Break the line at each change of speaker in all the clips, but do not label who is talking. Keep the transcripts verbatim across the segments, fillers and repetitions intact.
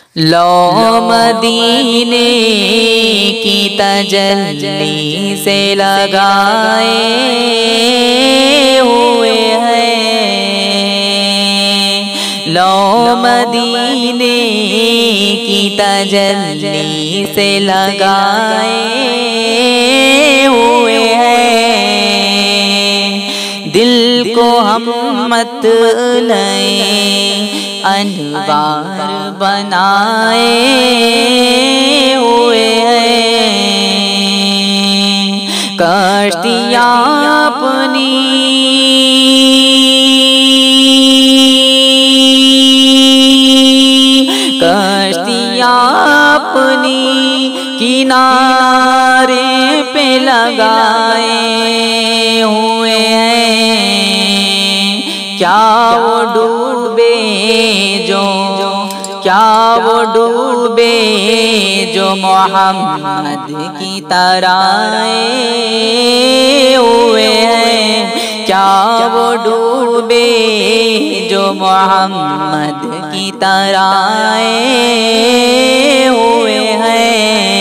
لو مدینے کی تجلی سے لگائے ہوئے ہیں، لو مدینے کی تجلی سے لگائے ہوئے ہیں، دل کو ہم مت لیں انوار بنائے ہوئے ہیں، کشتیاں اپنی کشتیاں اپنی کنارے پہ لگائے ہوئے ہیں، کیا وہ ڈوبے جو کیا وہ ڈوبے جو محمد کی طرح ہوئے ہیں، کیا وہ ڈوبے جو محمد کی طرح ہوئے ہیں،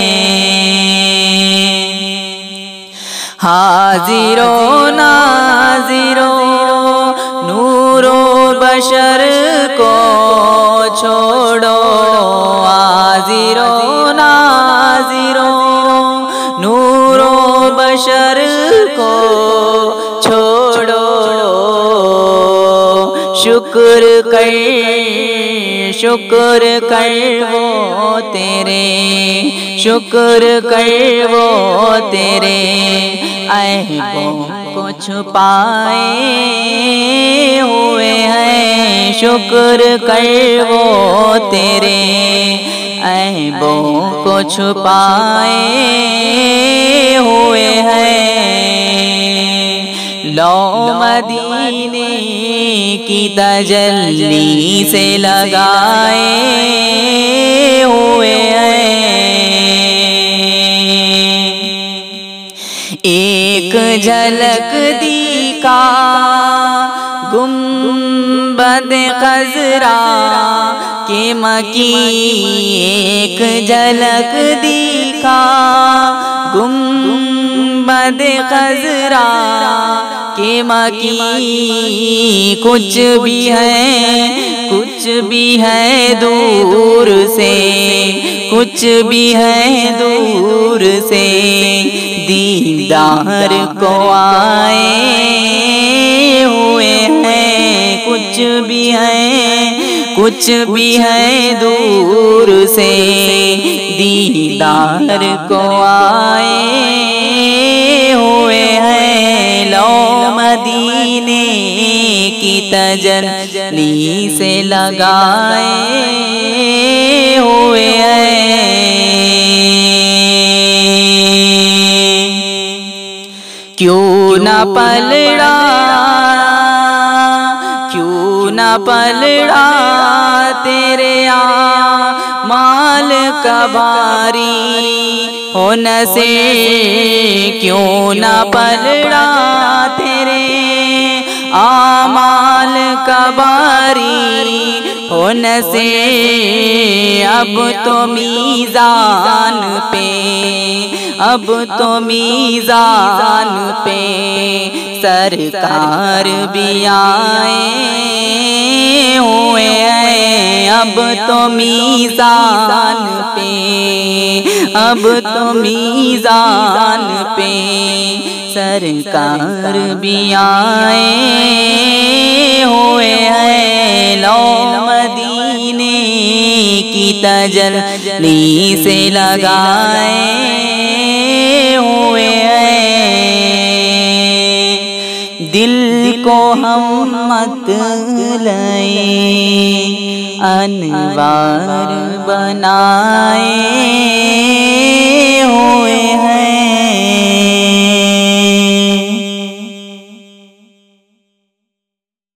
حاضر و ناظر و نور و بشر کو چھوڑو، حاضر و ناظر و نور و بشر کو چھوڑو، شکر کر شکر کر وہ تیرے شکر کر وہ تیرے عیبوں کو چھپائے ہوئے ہیں، شکر کر وہ تیرے عیبوں کو چھپائے ہوئے ہیں، لو مدینے کی تجلی سے لگائے ہوئے ہیں، ایک جھلک دیکھا گنبد خضرا کے مکی، ایک جھلک دیکھا گنبد خضرا کے مکی، کچھ بھی ہے کچھ بھی ہے دور سے کچھ بھی ہے دور سے دیدار کو آئے ہوئے ہیں، کچھ بھی ہے کچھ بھی ہے دور سے دیدار کو آئے ہوئے ہیں، لو مدینے کی تجلی سے لگائے ہوئے ہیں، کیوں نہ پلڑا کیوں نہ پلڑا تیرے اعمال کا باری ہونے سے، کیوں نہ پلڑا تیرے اعمال کا باری ہونے سے، اب تو میزان پہ اب تو میزان پہ سرکار بھی آئے ہوئے ہیں، اب تو میزان پہ اب تو میزان پہ سرکار بھی آئے ہوئے ہیں، لو مدینے کی تجلی سے لگائے ہوئے ہیں، دل کو ہم مت لیں انوار بنائے